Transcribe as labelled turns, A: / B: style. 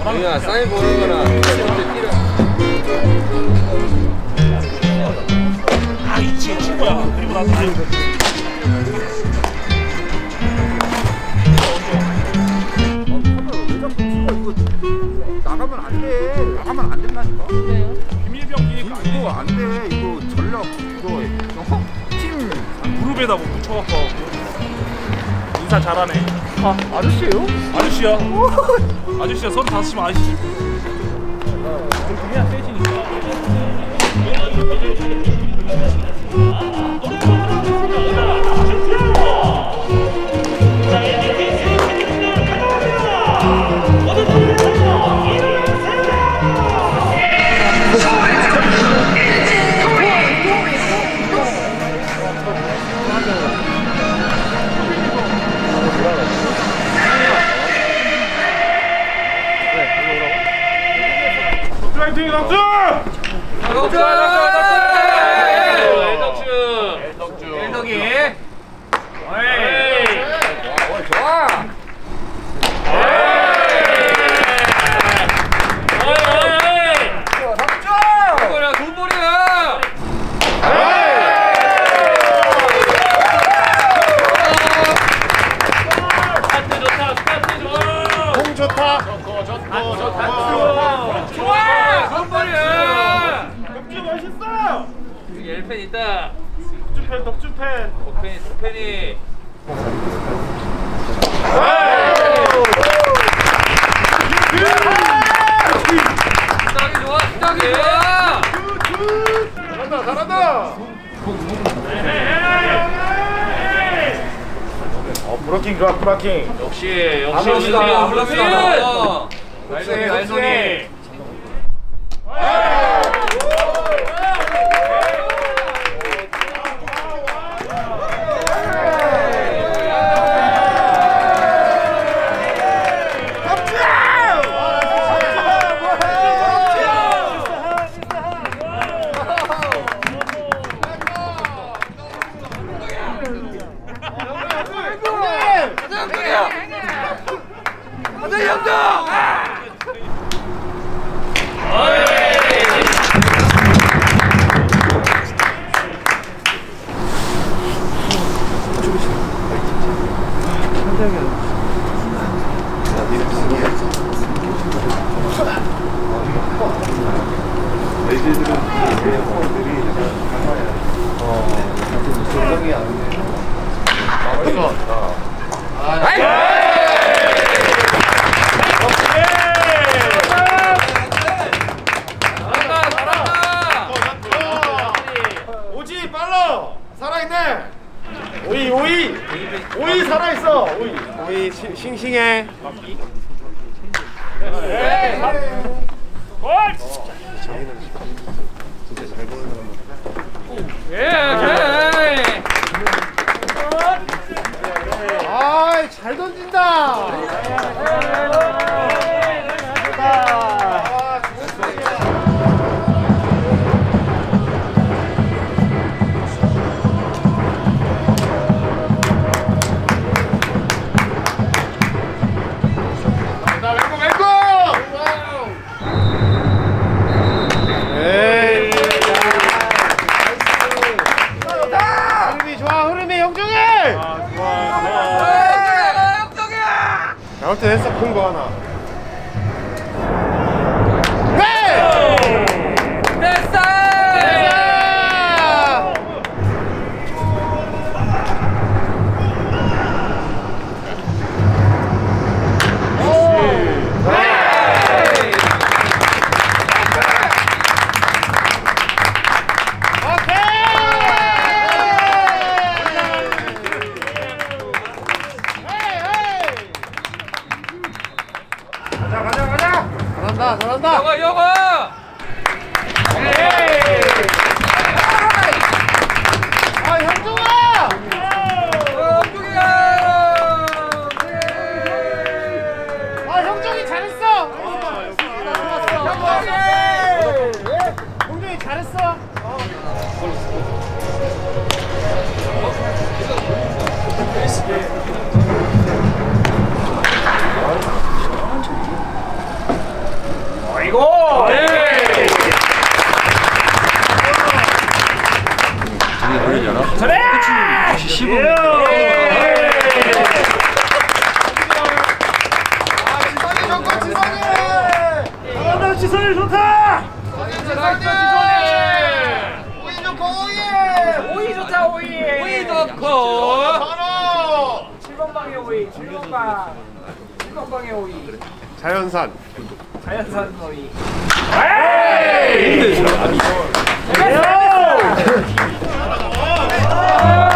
A: 야, 사인 보는 거나
B: 아, 이 친구야. 그리고 나도
C: 나가면 안 돼. 나가면 안 된다니까.
B: 비밀병기니까
C: 이거 안 돼. 이거 전력 이거 팀
B: 무릎에다 뭐 붙여갖고 인사 잘하네.
C: 아, 아저씨예요?
B: 아저씨야. 아저씨야. 35시면 아저씨. 그냥 세지니까. 파이팅 덕주!
A: 덕주! 일덕이 좋아! 덕주! 돈벌이야 돈벌이야!
B: 스타트 좋다 스타트 좋아!
C: 공 좋다.
A: 좋아! 돈벌이야!
B: 덕주 멋있어!
A: 여기 엘펜 있다!
B: 덕주팬 덕주팬
A: 덕펜이 덕펜이 스탁이 좋아 스탁이 좋아!
C: 잘한다 잘한다. 브로킹 좋아 브로킹.
A: 역시
C: 아블라스다, 아블라스다.
A: 날손이 날손이 안돼 영정!
C: 오지 빨라. 살아있네. 오이 살아있어. 오이 싱싱해. 아이 잘 던진다. 아무튼 했어 큰 거 하나. 네!
A: 됐어!
C: 잘한다.
A: 영아!
C: 아 형종아! 아 형종이 잘했어. 형종이 잘했어. 지선이 좋고 지선이.
B: 잘한다 지선이 좋다.
C: 오이 좋고 오이.
A: 오이 좋다 오이. 오이 좋고.
C: 바로.
A: 7번 방에 오이. 7번 방. 7번 방에 오이.
B: 자연산.
A: 자연산 오이.
B: 에이!
A: 됐어.